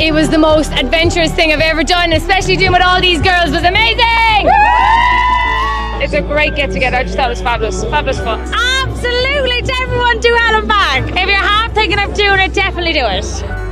It was the most adventurous thing I've ever done, especially doing with all these girls was amazing! It's a great get together. I just thought it was fabulous. Fabulous fun. Absolutely, to everyone do hell and back. If you're half thinking of doing it, definitely do it.